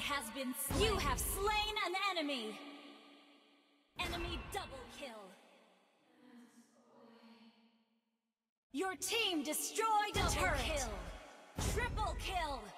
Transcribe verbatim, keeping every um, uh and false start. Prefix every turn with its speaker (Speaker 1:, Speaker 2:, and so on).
Speaker 1: has been slain. You have slain an enemy. Enemy double kill. Your team destroyed a turret. Kill. Triple kill.